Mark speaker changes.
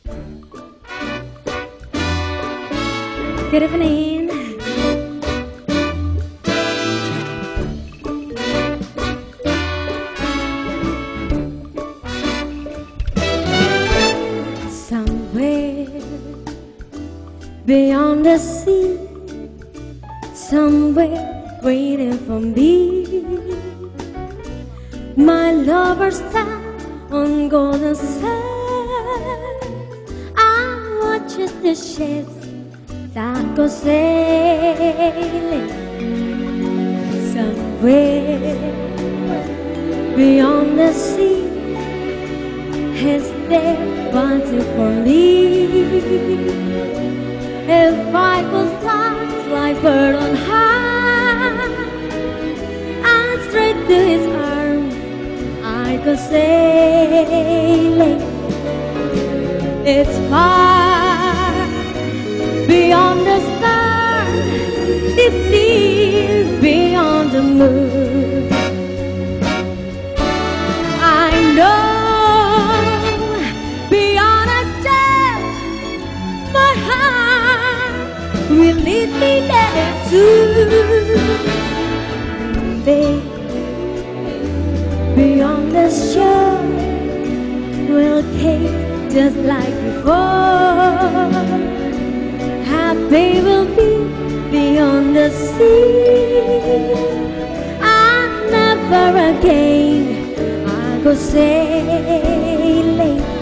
Speaker 1: Good evening. Somewhere beyond the sea, somewhere waiting for me, my lover stands on golden sands. I watch the ships that go sailing. Somewhere beyond the sea, is there wanting for me? If I could fly like bird on high and straight to his arms I go sailing. It's far beyond the stars, it's near beyond the moon. I know beyond a doubt my heart will lead me there too. Babe, beyond the shore will cave just like before. Happy will be beyond the sea, and never again I'll go sailing.